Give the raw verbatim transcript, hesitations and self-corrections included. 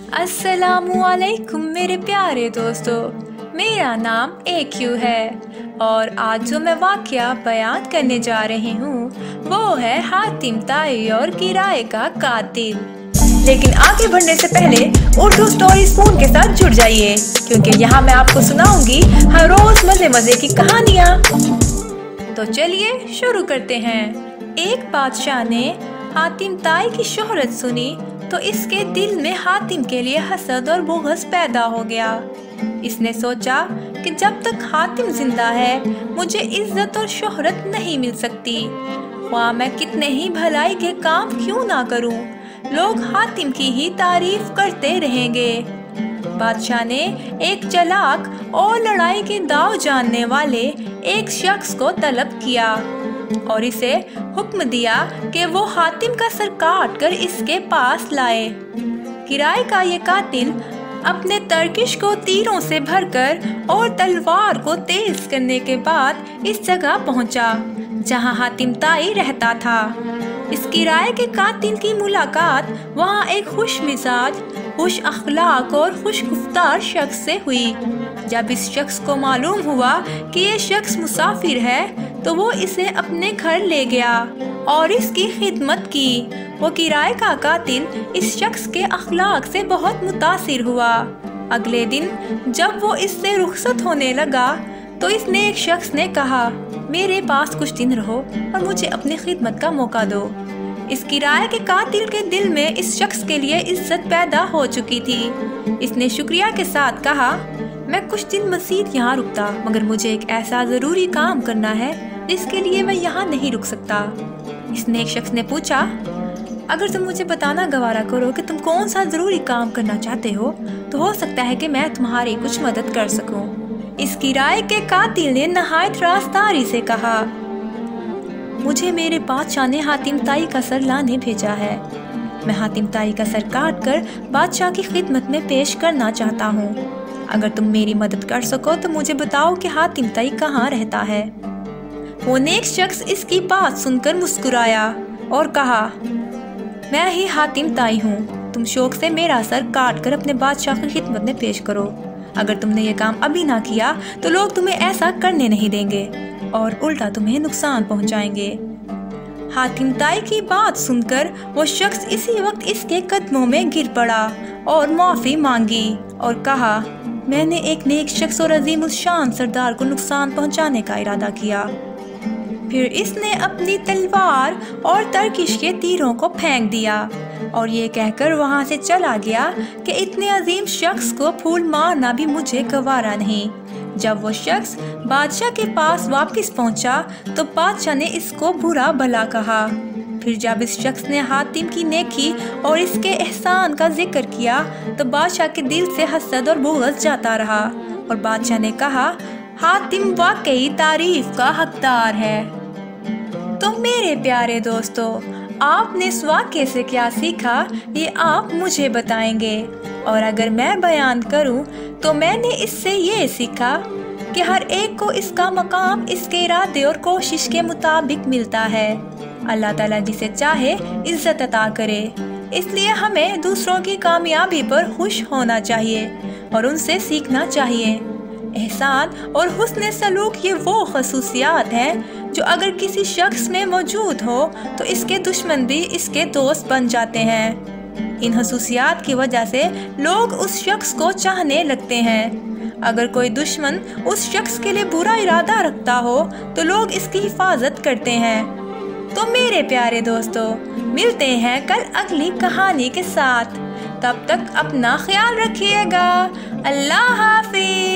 अस्सलामुअलैकुम मेरे प्यारे दोस्तों, मेरा नाम ए क्यू है और आज जो मैं वाक़या बयान करने जा रही हूँ वो है हातिम ताई और किराए का कातिल। लेकिन आगे बढ़ने से पहले उर्दू स्टोरी स्पून के साथ जुड़ जाइए, क्योंकि यहाँ मैं आपको सुनाऊंगी हर रोज मजे मजे की कहानियाँ। तो चलिए शुरू करते हैं। एक बादशाह ने हातिम ताई की शोहरत सुनी तो इसके दिल में हातिम के लिए हसद और बुग़्ज़ पैदा हो गया। इसने सोचा कि जब तक हातिम जिंदा है मुझे इज्जत और शोहरत नहीं मिल सकती, वहाँ मैं कितने ही भलाई के काम क्यों ना करूं, लोग हातिम की ही तारीफ करते रहेंगे। बादशाह ने एक चालाक और लड़ाई के दाव जानने वाले एक शख्स को तलब किया और इसे हुक्म दिया कि वो हातिम का सर काट कर इसके पास लाए। किराए का ये कातिल अपने तरकिश को तीरों से भरकर और तलवार को तेज करने के बाद इस जगह पहुंचा जहां हातिम ताई रहता था। इस किराए के कातिल की मुलाकात वहां एक खुश मिजाज, खुश अखलाक और खुश गुफ्तार शख्स से हुई। जब इस शख्स को मालूम हुआ कि ये शख्स मुसाफिर है तो वो इसे अपने घर ले गया और इसकी खिदमत की। वो किराए का कातिल इस शख्स के अखलाक से बहुत मुतासिर हुआ। अगले दिन जब वो इससे रुखसत होने लगा तो इस नेक शख्स ने कहा, मेरे पास कुछ दिन रहो और मुझे अपनी खिदमत का मौका दो। इस किराए के कातिल के दिल में इस शख्स के लिए इज्जत पैदा हो चुकी थी। इसने शुक्रिया के साथ कहा, मैं कुछ दिन मज़ीद यहाँ रुकता, मगर मुझे एक ऐसा ज़रूरी काम करना है जिसके लिए मैं यहाँ नहीं रुक सकता। इस नेक शख्स ने पूछा, अगर तुम मुझे बताना गवारा करो कि तुम कौन सा ज़रूरी काम करना चाहते हो तो हो सकता है कि मैं तुम्हारी कुछ मदद कर सकूं। इस किराए के कातिल ने नहायत रास्तारी से कहा, मुझे मेरे बादशाह ने हातिम ताई का सर लाने भेजा है। मैं हातिम ताई का सर काट कर बादशाह की खिदमत में पेश करना चाहता हूँ। अगर तुम मेरी मदद कर सको तो मुझे बताओ कि हातिम ताई कहाँ रहता है। वो नेक शख्स इसकी बात सुनकर मुस्कुराया और कहा, मैं ही हातिम ताई हूँ। तुम शौक से मेरा सर काट कर अपने बादशाह की खिदमत में पेश करो। अगर तुमने ये काम अभी ना किया तो लोग तुम्हें ऐसा करने नहीं देंगे और उल्टा तुम्हें नुकसान पहुंचाएंगे। हातिम ताई की बात सुनकर वो शख्स इसी वक्त इसके कदमों में गिर पड़ा और माफ़ी मांगी और कहा, मैंने एक नेक शख्स और अजीम उस शान सरदार को नुकसान पहुंचाने का इरादा किया। फिर इसने अपनी तलवार और तरकिश के तीरों को फेंक दिया और ये कहकर वहां से चला गया कि इतने अजीम शख्स को फूल मारना भी मुझे गवारा नहीं। जब वो शख्स बादशाह के पास वापस पहुंचा तो बादशाह ने इसको बुरा भला कहा। फिर जब इस शख्स ने हातिम की नेकी और इसके एहसान का जिक्र किया तो बादशाह के दिल से हसद और बुग़्ज़ जाता रहा और बादशाह ने कहा, हातिम वाकई तारीफ का हकदार है। तो मेरे प्यारे दोस्तों, आपने इस वाक़े से क्या सीखा ये आप मुझे बताएंगे, और अगर मैं बयान करूं तो मैंने इससे ये सीखा कि हर एक को इसका मकाम इसके इरादे और कोशिश के मुताबिक मिलता है। अल्लाह ताला जिसे चाहे इज्जत अता करे, इसलिए हमें दूसरों की कामयाबी पर खुश होना चाहिए और उनसे सीखना चाहिए। एहसान और हुस्न सलूक ये वो खसूसियात हैं जो अगर किसी शख्स में मौजूद हो तो इसके दुश्मन भी इसके दोस्त बन जाते हैं। इन खसूसियात की वजह से लोग उस शख्स को चाहने लगते हैं। अगर कोई दुश्मन उस शख्स के लिए बुरा इरादा रखता हो तो लोग इसकी हिफाजत करते हैं। तो मेरे प्यारे दोस्तों, मिलते हैं कल अगली कहानी के साथ। तब तक अपना ख्याल रखिएगा। अल्लाह हाफिज़।